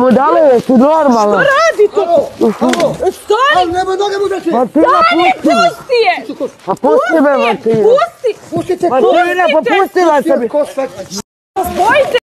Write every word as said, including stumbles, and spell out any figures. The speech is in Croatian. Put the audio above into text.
budale, jesi normalno? Što radite? Stani! Nema noge mu da ti! Martina, Stani, pusti me! pusti je! Pa pusti me, Martina! Pusti! Pustite! Martina, pa pustila sam je! Ko sve? Bojite